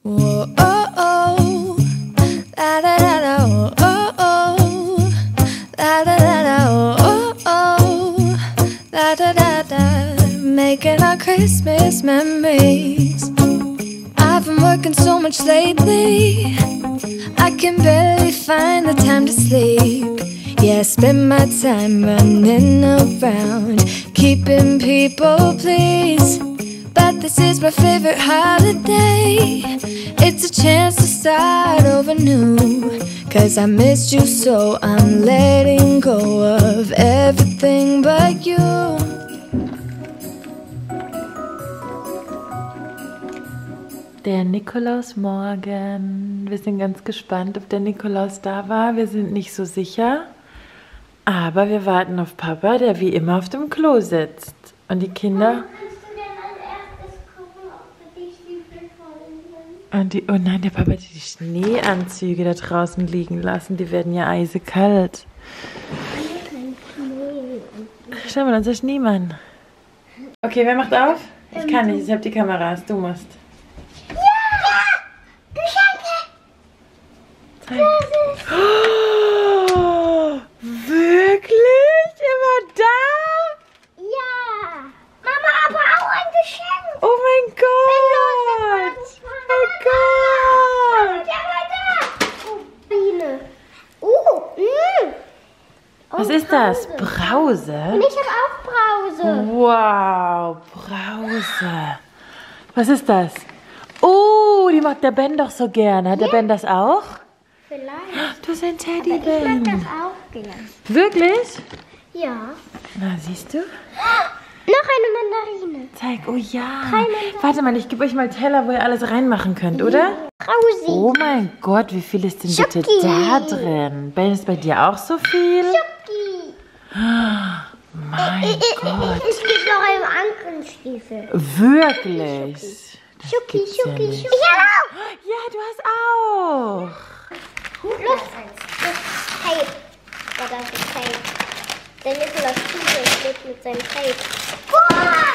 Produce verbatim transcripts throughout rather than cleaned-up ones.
Whoa, oh, oh. La, da, da, da, oh, oh, oh. La, da, da, da, oh, oh, oh. La, da, da, da. Making our Christmas memories. I've been working so much lately, I can barely find the time to sleep. Yeah, I spend my time running around, keeping people pleased. But this is my favorite holiday. It's a chance to start over new. Cause I missed you so I'm letting go of everything but you. Der Nikolausmorgen. Wir sind ganz gespannt, ob der Nikolaus da war. Wir sind nicht so sicher. Aber wir warten auf Papa, der wie immer auf dem Klo sitzt. Und die Kinder... Und die, oh nein, der Papa hat die Schneeanzüge da draußen liegen lassen. Die werden ja eisekalt. Schau mal, unser Schneemann. Okay, wer macht auf? Ich kann nicht, ich habe die Kameras. Du musst. Zeig. Oh, wirklich? Er war da? Ja. Mama, aber auch ein Geschenk. Oh mein Gott. Oh Gott. Der war da. Oh, Biene. Uh, mh. Was ist das? Brause? Und ich habe auch Brause. Wow, Brause. Was ist das? Oh, die mag der Ben doch so gerne. Hat der Ben das auch? Vielleicht. Du bist ein Teddy, Aber ich mag Ben. das auch gern. Wirklich? Ja. Na, siehst du? Noch eine Mandarine. Zeig, oh ja. Mandarinen. Warte mal, ich gebe euch mal Teller, wo ihr alles reinmachen könnt, oder? Brausi. Oh mein Gott, wie viel ist denn bitte Schoki. da drin? Ben, ist bei dir auch so viel? Schoki. Mein Ich, ich, Gott. Es gibt noch einen anderen Stiefel. Wirklich? Das Schoki, gibt's ja Schoki, nicht. Schoki. Ich habe auch. Ja, du hast auch. Los. Das Tape. Ja, das ist Tape. Der Nikolaus steht mit seinem Tape. Boah!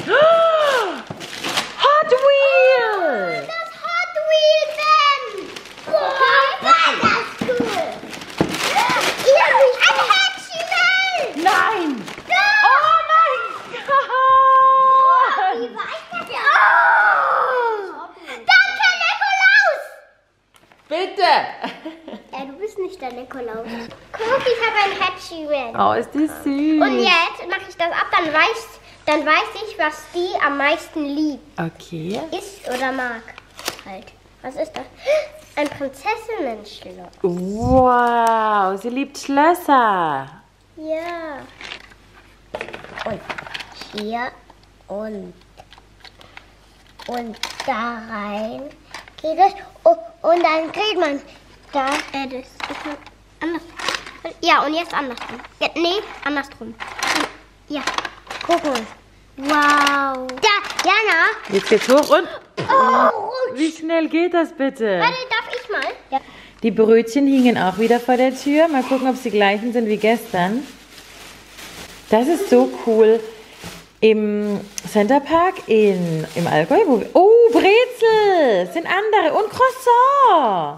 Hot Wheels! Das Hot Wheel Ben! Boah, war das cool! Ich hab mich ein Häppchen Ben! Nein! Doch! Oh mein Gott! Wie war ich das? Oh! Danke, Nikolaus! Bitte! Ja, du bist nicht der Nikolaus. Guck, ich habe ein Häppchen Ben. Oh, ist die süß. Und jetzt mache ich das ab, dann weiß, dann weiß ich, was die am meisten liebt. Okay. Isst oder mag. Halt. Was ist das? Ein Prinzessinnen-Schloss. Wow, sie liebt Schlösser. Ja. Und hier und und da rein geht es. Oh, und dann geht man da. Äh, das ist man anders. Ja, und jetzt andersrum. Ja, nee, andersrum. Ja, guck mal. Wow. Da, Jana. Jetzt geht's hoch und... Oh, Wie schnell geht das bitte? warte, darf ich mal? Ja. Die Brötchen hingen auch wieder vor der Tür. Mal gucken, ob sie gleichen sind wie gestern. Das ist so cool. Im Centerpark in, im Allgäu. Wo wir, oh, Brezel sind andere und Croissant.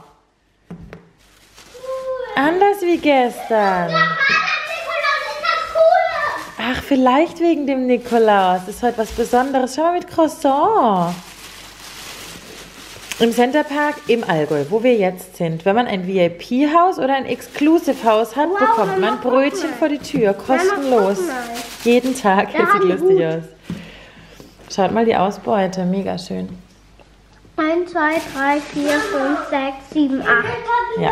Anders wie gestern. Ach, vielleicht wegen dem Nikolaus. Das ist heute was Besonderes. Schau mal mit Croissant. Im Centerpark im Allgäu, wo wir jetzt sind. Wenn man ein V I P-Haus oder ein Exclusive-Haus hat, Wow, bekommt Mama, man guck Brötchen mal. vor die Tür. Kostenlos. Mama, guck mal. Jeden Tag. Da Das sieht haben lustig Hut. aus. Schaut mal die Ausbeute. Mega schön. eins, zwei, drei, vier, fünf, sechs, sieben, acht. Ja.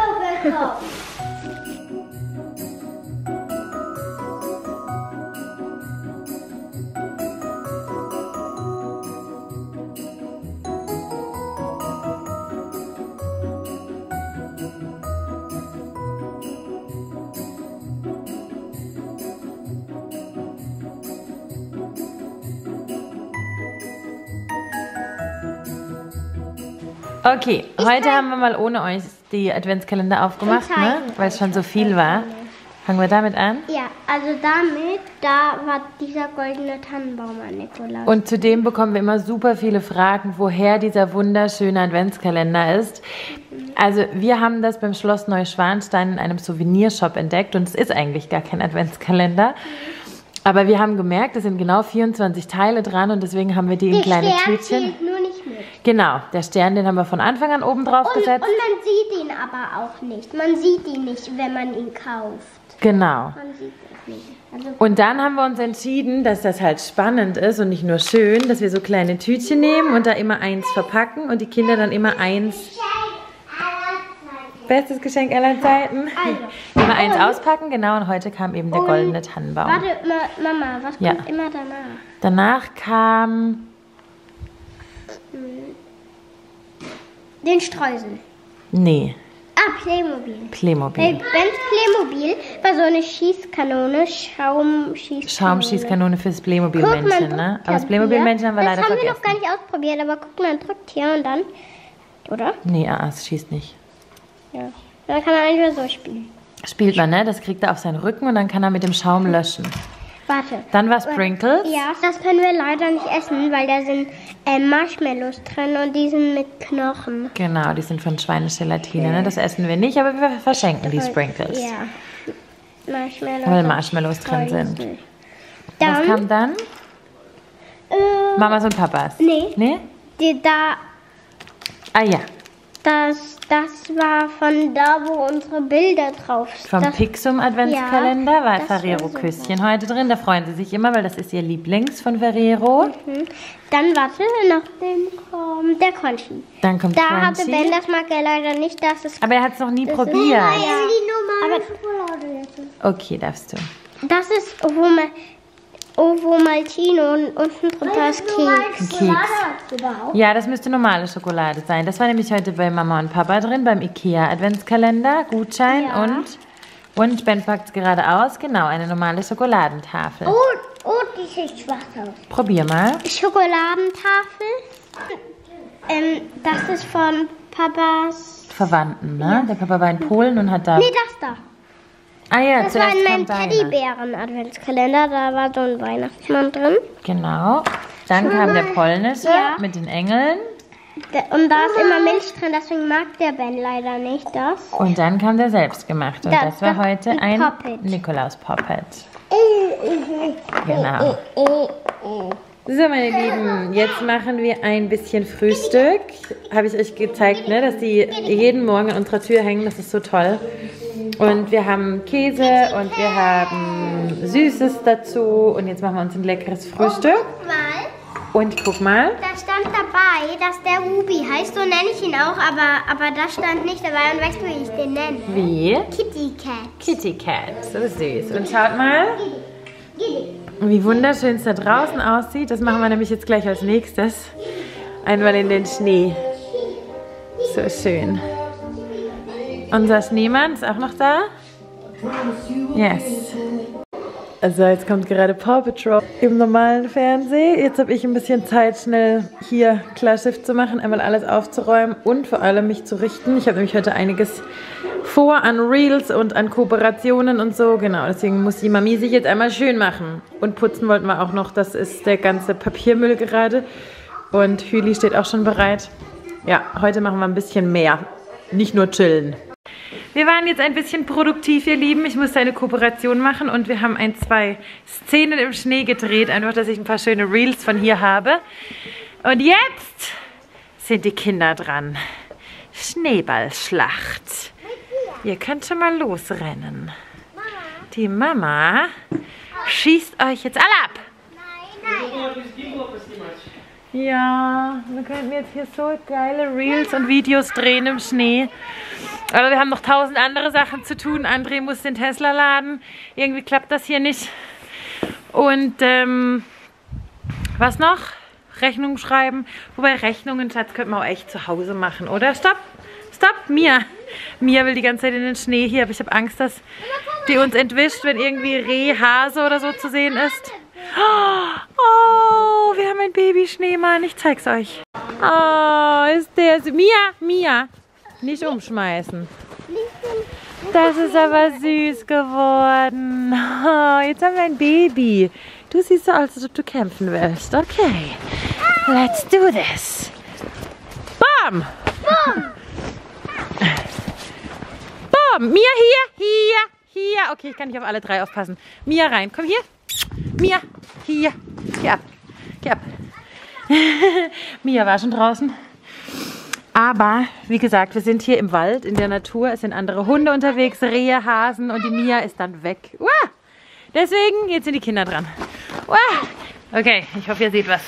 Okay, heute haben wir mal ohne euch die Adventskalender aufgemacht, Und ne? zeigen Weil es schon so viel war. Fangen wir damit an? Ja, also damit, da war dieser goldene Tannenbaum an Nikolaus. Und zudem bekommen wir immer super viele Fragen, woher dieser wunderschöne Adventskalender ist. Also wir haben das beim Schloss Neuschwanstein in einem Souvenirshop entdeckt und es ist eigentlich gar kein Adventskalender. Aber wir haben gemerkt, es sind genau vierundzwanzig Teile dran und deswegen haben wir die in kleine Stern Tütchen. zählt nur nicht mit. Genau, der Stern, den haben wir von Anfang an oben drauf Und, und gesetzt. man sieht ihn aber auch nicht. Man sieht ihn nicht, wenn man ihn kauft. Genau. Man sieht es nicht. Also Und dann haben wir uns entschieden, dass das halt spannend ist und nicht nur schön, dass wir so kleine Tütchen nehmen und da immer eins verpacken und die Kinder dann immer eins, bestes Geschenk aller Zeiten, Also. immer eins auspacken, genau, und heute kam eben der Und- goldene Tannenbaum. Warte, Ma Mama, was Ja. kommt immer danach? Danach kam, Den Streusel. nee, Ah, Playmobil. Playmobil. Hey, Bens Playmobil war so eine Schießkanone, Schaumschießkanone. Schaumschießkanone fürs Guck, man Playmobil-Männchen, drückt ne? ja Aber das Playmobil-Männchen haben wir hier. leider Das haben vergessen. wir noch gar nicht ausprobiert, aber guck, man drückt hier und dann, oder? Nee, ah, es schießt nicht. Ja. Dann kann man einfach so spielen. Spielt man, ne? Das kriegt er auf seinen Rücken und dann kann er mit dem Schaum löschen. Warte. Dann war Sprinkles. Ja, das können wir leider nicht essen, weil da sind äh, Marshmallows drin und die sind mit Knochen. Genau, die sind von Schweinegelatine, ne? Das essen wir nicht, aber wir verschenken die Sprinkles. Ja. Marshmallows. Weil und Marshmallows drin sind. Streusel. Was Dann, kam dann? äh, Mamas und Papas. Nee. Nee? die, da, Ah ja, das, das war von da, wo unsere Bilder drauf sind. vom Das- Pixum Adventskalender Ja, war das war Ferrero super. Küsschen heute drin. Da freuen sie sich immer, weil das ist ihr Lieblings von Ferrero. Mhm. Dann warte, nach dem kommt der Conchi. Dann kommt Da hatte Crunchy. Ben, das mag er leider nicht, das ist... Aber er hat es noch nie das probiert. Ist, ja, die normale Schokolade jetzt. Okay, darfst du. Das ist Ovo, Ma Ovo Maltino und unten drunter ist Keks. Keks. Ja, das müsste normale Schokolade sein. Das war nämlich heute bei Mama und Papa drin, beim Ikea Adventskalender, Gutschein Ja. und, und Ben packt es gerade aus. Genau, eine normale Schokoladentafel. Oh, oh, die sieht schwach aus. Probier mal. Schokoladentafel. Ähm, das ist von Papas... Verwandten, ne? Der Papa war in Polen und hat da... Nee, das da. Ah ja, Das war zuerst in kam meinem deiner. Teddybären-Adventskalender. Da war so ein Weihnachtsmann drin. Genau. Dann kam der polnische Ja. mit den Engeln. Der- Und da ist immer Milch drin, deswegen mag der Ben leider nicht das. Und dann kam der selbstgemachte. Und Das- das war das- heute ein ein Poppet. Nikolaus-Poppet. Genau. So, meine Lieben, jetzt machen wir ein bisschen Frühstück. Habe ich euch gezeigt, ne, dass die jeden Morgen an unserer Tür hängen. Das ist so toll. Und wir haben Käse und wir haben Süßes dazu. Und jetzt machen wir uns ein leckeres Frühstück. Guck mal, Und guck mal. da stand dabei, dass der Ruby heißt. So nenne ich ihn auch, aber, aber das stand nicht dabei. Und weißt du, wie ich den nenne? Wie? Kitty Cat. Kitty Cat. So süß. Und schaut mal, wie wunderschön es da draußen aussieht. Das machen wir nämlich jetzt gleich als nächstes. Einmal in den Schnee. So schön. Unser Schneemann ist auch noch da. Yes. Also jetzt kommt gerade Paw Patrol im normalen Fernsehen. Jetzt habe ich ein bisschen Zeit, schnell hier Klarschiff zu machen, einmal alles aufzuräumen und vor allem mich zu richten. Ich habe nämlich heute einiges vor an Reels und an Kooperationen und so. Genau, deswegen muss die Mami sich jetzt einmal schön machen. Und putzen wollten wir auch noch. Das ist der ganze Papiermüll gerade. Und Hüli steht auch schon bereit. Ja, heute machen wir ein bisschen mehr. Nicht nur chillen. Wir waren jetzt ein bisschen produktiv, ihr Lieben. Ich musste eine Kooperation machen und wir haben ein, zwei Szenen im Schnee gedreht. Einfach, dass ich ein paar schöne Reels von hier habe. Und jetzt sind die Kinder dran. Schneeballschlacht. Ihr könnt schon mal losrennen. Die Mama schießt euch jetzt alle ab. Ja, wir könnten jetzt hier so geile Reels und Videos drehen im Schnee. Aber wir haben noch tausend andere Sachen zu tun. André muss den Tesla laden. Irgendwie klappt das hier nicht. Und ähm, was noch? Rechnungen schreiben. Wobei Rechnungen, Schatz, könnte man auch echt zu Hause machen, oder? Stopp! Stopp! Mia! Mia will die ganze Zeit in den Schnee hier, aber ich habe Angst, dass die uns entwischt, wenn irgendwie Reh, Hase oder so zu sehen ist. Oh, wir haben einen Babyschneemann. Ich zeig's euch. Oh, ist der so. Mia! Mia! Nicht umschmeißen. Nicht den, Das ist aber süß geworden. Oh, jetzt haben wir ein Baby. Du siehst so aus, als ob du kämpfen willst. Okay, let's do this. Bam! Bam! Bam! Mia, hier, hier, hier. Okay, ich kann nicht auf alle drei aufpassen. Mia rein, komm hier. Mia, hier. Geh ab. Geh ab. Mia war schon draußen. Aber, wie gesagt, wir sind hier im Wald, in der Natur. Es sind andere Hunde unterwegs, Rehe, Hasen und die Mia ist dann weg. Uah! Deswegen, jetzt sind die Kinder dran. Uah! Okay, ich hoffe, ihr seht was.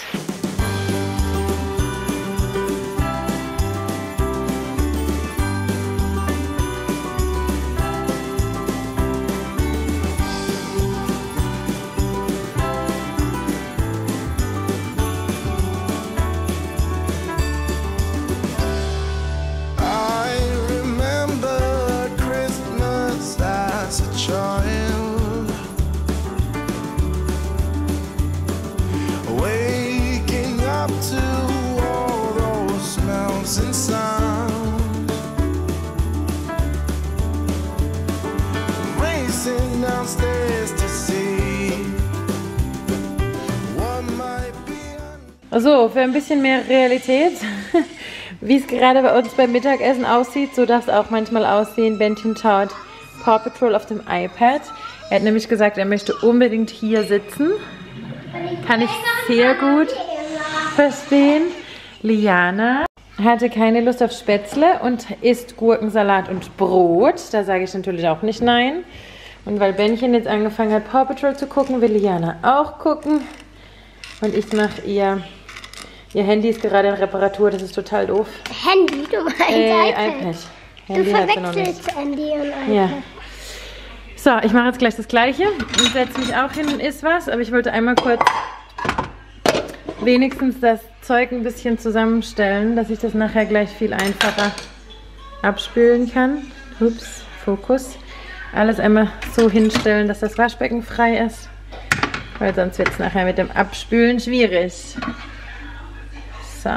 So, für ein bisschen mehr Realität, wie es gerade bei uns beim Mittagessen aussieht, so darf es auch manchmal aussehen. Bentchen schaut Paw Patrol auf dem iPad. Er hat nämlich gesagt, er möchte unbedingt hier sitzen. Kann ich sehr gut verstehen. Liana hatte keine Lust auf Spätzle und isst Gurkensalat und Brot. Da sage ich natürlich auch nicht nein. Und weil Bentchen jetzt angefangen hat, Paw Patrol zu gucken, will Liana auch gucken. Und ich mache ihr... Ihr Handy ist gerade in Reparatur, das ist total doof. Handy? Du meinst äh, iPad? iPad. Handy du hat sie noch nicht. verwechselst Handy und iPad. Ja. So, ich mache jetzt gleich das Gleiche und setze mich auch hin und iss was. Aber ich wollte einmal kurz wenigstens das Zeug ein bisschen zusammenstellen, dass ich das nachher gleich viel einfacher abspülen kann. Ups, Fokus. Alles einmal so hinstellen, dass das Waschbecken frei ist. Weil sonst wird es nachher mit dem Abspülen schwierig. So.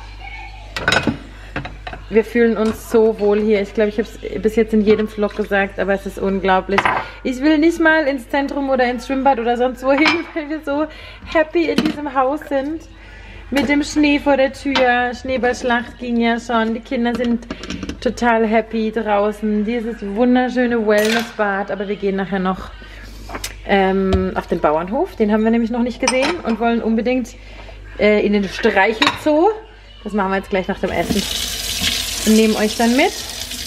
Wir fühlen uns so wohl hier. Ich glaube, ich habe es bis jetzt in jedem Vlog gesagt, aber es ist unglaublich. Ich will nicht mal ins Zentrum oder ins Schwimmbad oder sonst wohin, weil wir so happy in diesem Haus sind. Mit dem Schnee vor der Tür. Schneeballschlacht ging ja schon. Die Kinder sind total happy draußen. Dieses wunderschöne Wellnessbad. Aber wir gehen nachher noch ähm, auf den Bauernhof. Den haben wir nämlich noch nicht gesehen und wollen unbedingt äh, in den Streichelzoo. Das machen wir jetzt gleich nach dem Essen. Und nehmen euch dann mit.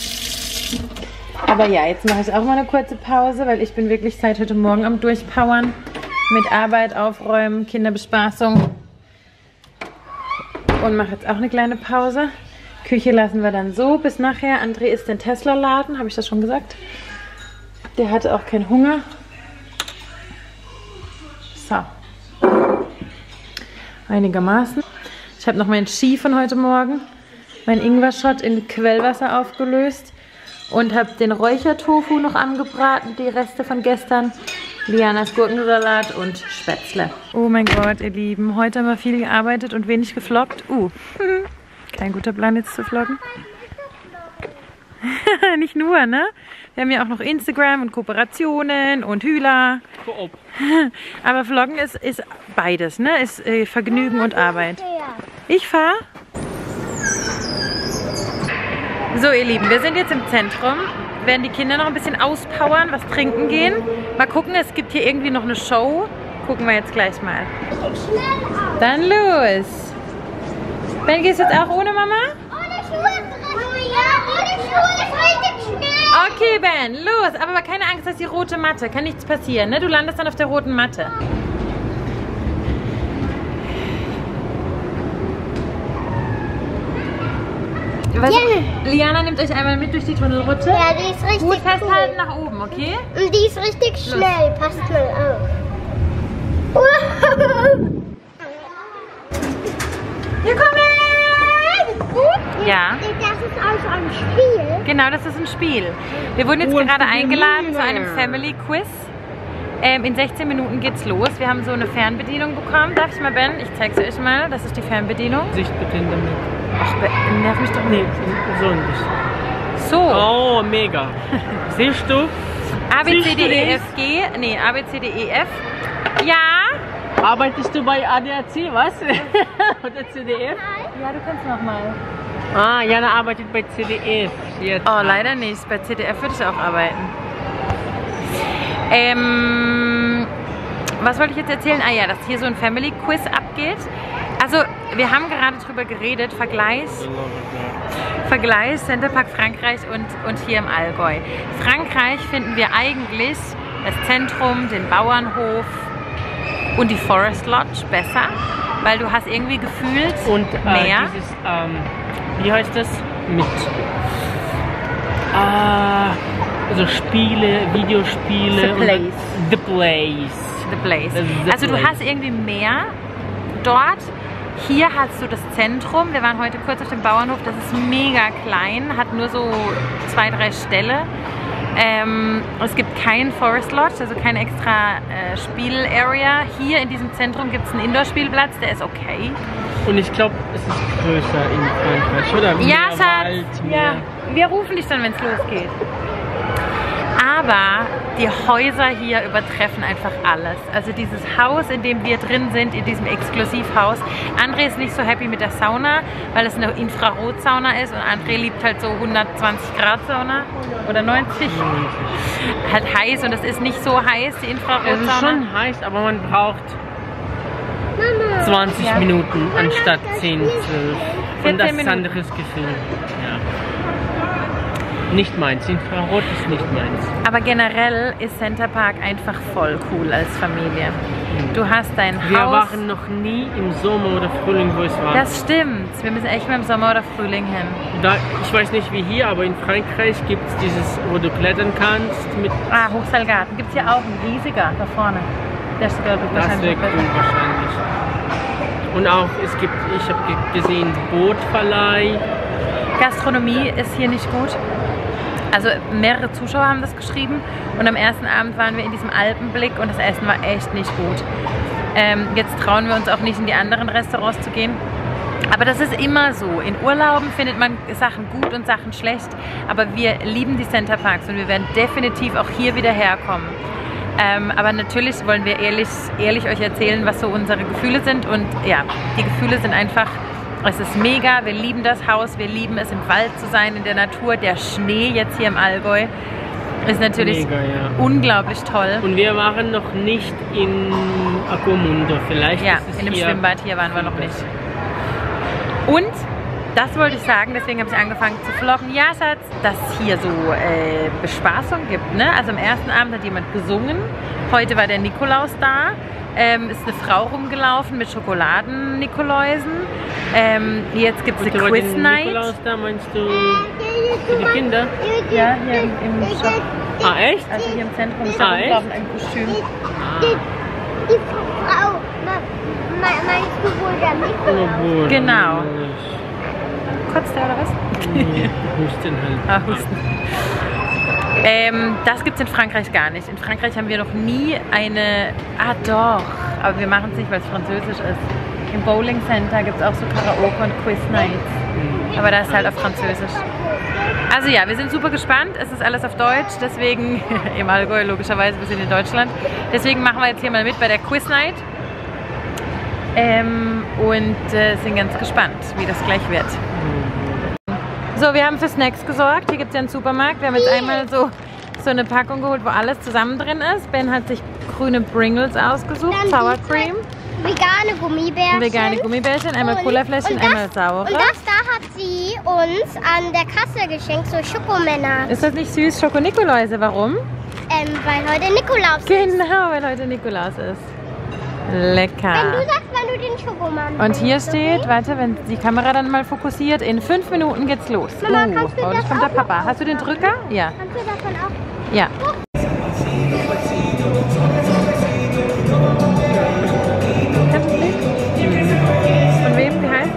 Aber ja, jetzt mache ich auch mal eine kurze Pause, weil ich bin wirklich seit heute Morgen am Durchpowern. Mit Arbeit, Aufräumen, Kinderbespaßung. Und mache jetzt auch eine kleine Pause. Küche lassen wir dann so bis nachher. André isst den Tesla-Laden, habe ich das schon gesagt? Der hatte auch keinen Hunger. So. Einigermaßen. Ich habe noch meinen Ski von heute Morgen, mein Ingwer-Shot in Quellwasser aufgelöst und habe den Räuchertofu noch angebraten, die Reste von gestern, Lianas Gurkensalat und Spätzle. Oh mein Gott, ihr Lieben, heute haben wir viel gearbeitet und wenig gefloggt. Uh, kein guter Plan jetzt zu vloggen. Nicht nur, ne? Wir haben ja auch noch Instagram und Kooperationen und Hühler. Aber Vloggen ist, ist beides, ne? Ist äh, Vergnügen und Arbeit. Ich fahre. So, ihr Lieben, wir sind jetzt im Zentrum. Werden die Kinder noch ein bisschen auspowern, was trinken gehen. Mal gucken, es gibt hier irgendwie noch eine Show. Gucken wir jetzt gleich mal. Dann los. Ben, gehst du jetzt auch ohne Mama? Ohne Schuhe. Ja, ohne Schuhe ist richtig schnell. Okay, Ben, los. Aber keine Angst, das ist die rote Matte. Kann nichts passieren, ne? Du landest dann auf der roten Matte. Was, Ja. Liana nimmt euch einmal mit durch die Tunnelrutsche. Ja, die ist richtig Gut festhalten cool. nach oben, okay? Und die ist richtig schnell. Passt mal auf. Wir kommen! Ja. Das ist also ein Spiel. Genau, das ist ein Spiel. Wir wurden jetzt gerade eingeladen zu einem Family Quiz. Ähm, in sechzehn Minuten geht's los. Wir haben so eine Fernbedienung bekommen. Darf ich mal, Ben? Ich zeig's euch mal. Das ist die Fernbedienung. Sicht bitte in der Mitte. Ach, Ben, nerv mich doch nicht. Nee, so ein bisschen. So. Oh, mega. Siehst du? A, B, C, Siehst D, du E, das? F, G. Nee, A, B, C, D, E, F. Ja. Arbeitest du bei A D A C, was? Oder C D F? Ja, du kannst noch mal. Ah, Jana arbeitet bei C D F. Jetzt. Oh, leider nicht. Bei C D F würde ich auch arbeiten. Ähm, was wollte ich jetzt erzählen? Ah ja, dass hier so ein Family Quiz abgeht. Also, wir haben gerade drüber geredet, Vergleich, Vergleich Center Parc Frankreich und, und hier im Allgäu. Frankreich finden wir eigentlich das Zentrum, den Bauernhof und die Forest Lodge besser, weil du hast irgendwie gefühlt Und äh, mehr. dieses, ähm, wie heißt das? Mit äh, also Spiele, Videospiele. The und- Place. The Place. The Place. Das ist The Also du Place. hast irgendwie mehr dort. Hier hast du das Zentrum. Wir waren heute kurz auf dem Bauernhof. Das ist mega klein, hat nur so zwei, drei Ställe. Ähm, es gibt kein Forest Lodge, also keine extra äh, Spielarea. Hier in diesem Zentrum gibt es einen Indoor-Spielplatz, der ist okay. Und ich glaube, es ist größer in Frankreich, oder? Mehr Ja, Schatz. Wald, mehr- Ja, wir rufen dich dann, wenn es losgeht. Aber die Häuser hier übertreffen einfach alles. Also dieses Haus, in dem wir drin sind, in diesem Exklusivhaus. André ist nicht so happy mit der Sauna, weil es eine Infrarotsauna ist und André liebt halt so hundertzwanzig Grad Sauna oder neunzig. Halt heiß und es ist nicht so heiß, die Es ist Infrarotsauna. schon heiß, aber man braucht zwanzig Ja. Minuten anstatt zehn, zwölf. Und das ist Minuten. ein anderes Gefühl. Ja. Nicht meins. Infrarot ist nicht meins. Aber generell ist Center Parc einfach voll cool als Familie. Du hast dein Wir Haus. waren noch nie im Sommer oder Frühling, wo es war. Das stimmt. Wir müssen echt mal im Sommer oder Frühling hin. Da, ich weiß nicht wie hier, aber in Frankreich gibt es dieses, wo du klettern kannst. Mit, Ah, Hochseilgarten. Gibt es hier auch ein riesiger da vorne. Der ist sogar das wahrscheinlich wäre noch cool besser. wahrscheinlich. Und auch, es gibt, ich habe gesehen, Bootverleih. Gastronomie ist hier nicht gut. Also mehrere Zuschauer haben das geschrieben und am ersten Abend waren wir in diesem Alpenblick und das Essen war echt nicht gut. Ähm, jetzt trauen wir uns auch nicht in die anderen Restaurants zu gehen. Aber das ist immer so. In Urlauben findet man Sachen gut und Sachen schlecht. Aber wir lieben die Center Parcs und wir werden definitiv auch hier wieder herkommen. Ähm, aber natürlich wollen wir ehrlich, ehrlich euch erzählen, was so unsere Gefühle sind. Und ja, die Gefühle sind einfach, es ist mega. Wir lieben das Haus, wir lieben es, im Wald zu sein, in der Natur. Der Schnee jetzt hier im Allgäu ist natürlich Mega, ja. unglaublich toll. Und wir waren noch nicht in Aquamundo. Vielleicht Ja, ist es in dem hier. Schwimmbad hier waren wir noch nicht. Und, das wollte ich sagen, deswegen habe ich angefangen zu vloggen. Ja, Schatz, dass es hier so äh, Bespaßung gibt, ne? Also am ersten Abend hat jemand gesungen. Heute war der Nikolaus da. Ähm, ist eine Frau rumgelaufen mit Schokoladen-Nikoläusen. Ähm, jetzt gibt es eine Und du Quiz den Night. Nikolaus da, meinst du für die Kinder? Ja, hier im, im Shop. Ah, echt? Also hier im Zentrum ist Ah, da echt? rumgelaufen, ein Kostüm. Ah. Die, die Frau, me- me- meinst du wohl der Nikolaus? Oh, Bruder, Genau. ich- Kotzt der oder was? Nee, Husten halt. Ah, Husten. Ähm, das gibt es in Frankreich gar nicht. In Frankreich haben wir noch nie eine... Ah doch, aber wir machen es nicht, weil es französisch ist. Im Bowling Center gibt es auch so Karaoke und Quiz Nights. Aber das ist halt auf Französisch. Also ja, wir sind super gespannt. Es ist alles auf Deutsch, deswegen im Allgäu logischerweise, wir sind in Deutschland. Deswegen machen wir jetzt hier mal mit bei der Quiz Night. Ähm, und äh, sind ganz gespannt, wie das gleich wird. So, wir haben für Snacks gesorgt. Hier gibt es ja einen Supermarkt. Wir haben jetzt einmal so, so eine Packung geholt, wo alles zusammen drin ist. Ben hat sich grüne Pringles ausgesucht, Dann Sour die Cream, Vegane Gummibärchen. vegane Gummibärchen, einmal Und- Colafläschchen, und das- einmal saure. Und das da hat sie uns an der Kasse geschenkt, so Schokomänner. Ist das nicht süß? Schoko-Nikoläuse, warum? Ähm, weil heute Nikolaus ist. Genau, weil heute Nikolaus ist. Lecker. Wenn du sagst, wenn du den Schokomann Und hier willst, steht, okay? warte, wenn die Kamera dann mal fokussiert, in fünf Minuten geht's los. Mama, Uh, kannst du oh, das jetzt kommt der auch Papa. noch Hast du den Drücker? Ja. Kannst du davon auch? Ja. Von wem? Wie heißt?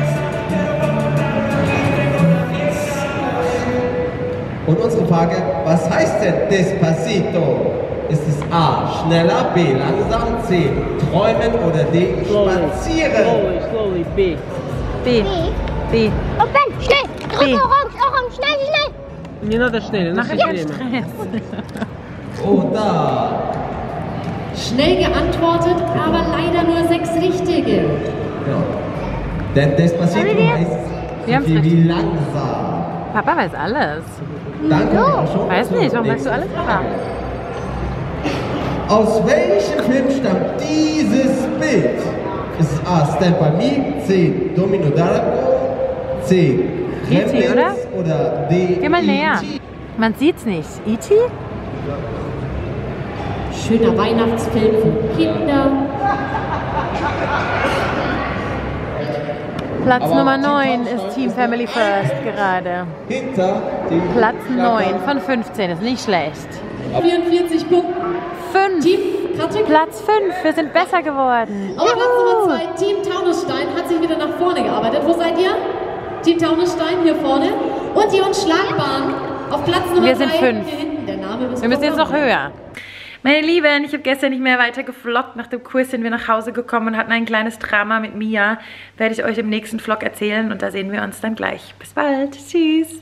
Und unsere Frage, was heißt denn Despacito? Ist es A, schneller, B, langsam, C, träumen oder D, spazieren? Slowly, slowly, B. B. B. B. Oh Ben, schnell! Drück B. orange, orange, schnell, schnell! Не надо schnell, Mach das ich ist keinen schnell. Stress. Oder Schnell geantwortet, aber leider nur sechs richtige. ja. Denn Despacito heißt Wir haben's so viel richtig. wie langsam. Papa weiß alles. Danke auch schon. Weiß nicht, warum sagst du alles, Papa? Aus welchem Film stammt dieses Bild? Ist es A. Stand By Me, C. Domino D'Arco, C. E T, Gremlins oder? oder D. Geh mal E T? näher. Man sieht's nicht. E T? Schöner Weihnachtsfilm für Kinder. Platz Aber Nummer Team neun Tauschstein ist Team ist Family noch First gerade. Hinter dem Platz Knacker. neun von fünfzehn ist nicht schlecht. vierundvierzig Punkten. fünf. Team Katrin. Platz fünf. Wir sind besser geworden. Auf Platz Nummer zwei, Team Taunusstein hat sich wieder nach vorne gearbeitet. Wo seid ihr? Team Taunusstein hier vorne. Und die Unschlagbaren auf Platz Nummer Wir sind drei. fünf. Hier hinten. Der Name müssen Wir müssen jetzt noch kommen. höher. Meine Lieben, ich habe gestern nicht mehr weiter gevloggt. Nach dem Kurs sind wir nach Hause gekommen und hatten ein kleines Drama mit Mia. Werde ich euch im nächsten Vlog erzählen und da sehen wir uns dann gleich. Bis bald. Tschüss.